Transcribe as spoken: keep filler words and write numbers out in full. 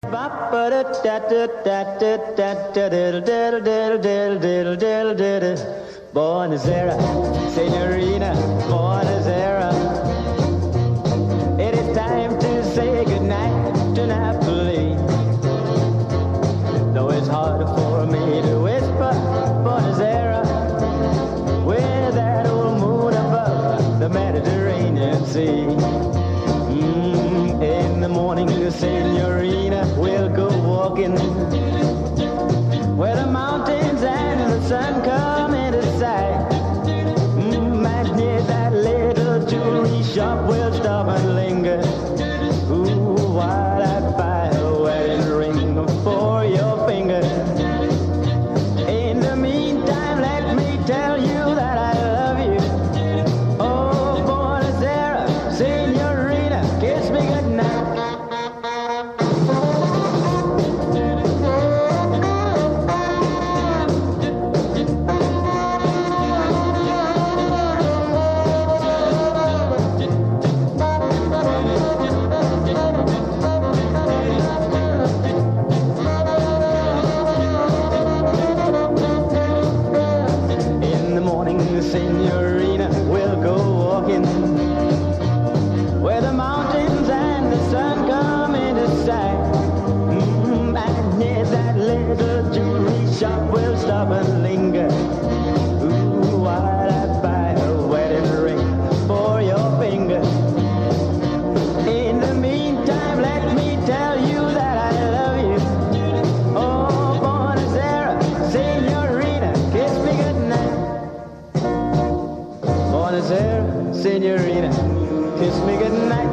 Buona Sera, Signorina, Buona Sera. It is time to say goodnight to Napoli. Though it's hard for me to whisper Buona Sera, with that old moon above the Mediterranean Sea. Mm, in the morning, Signorina, we'll go walking where the mountains and the sun come into sight. Mm, and near that little jewelry shop, we'll stop and linger. Ooh, while I buy a wedding ring for your finger. In the meantime, let me tell you that I love you. Oh, Buona Sera, Signorina, kiss me goodnight. Signorina, we'll go walking where the mountains and the sun come into sight. Mm, and near that little jewelry shop, we'll stop and linger. Ooh, while I buy a wedding ring for your finger. In the meantime, let me tell you that I love you. Oh, Buona Sera, Signorina, kiss me goodnight. Buona Sera, Signorina, kiss me goodnight.